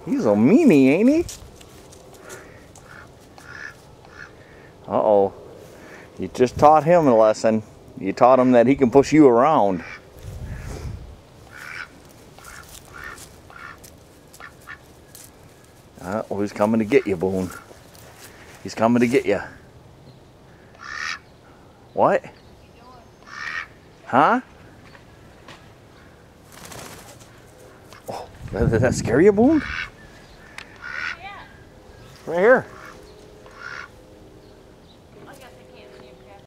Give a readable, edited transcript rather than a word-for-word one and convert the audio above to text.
He's a meanie, ain't he? Uh-oh. You just taught him a lesson. You taught him that he can push you around. Oh, he's coming to get you, Boone. He's coming to get you. What? Huh? Oh, did that scare you, Boone? Yeah. Right here.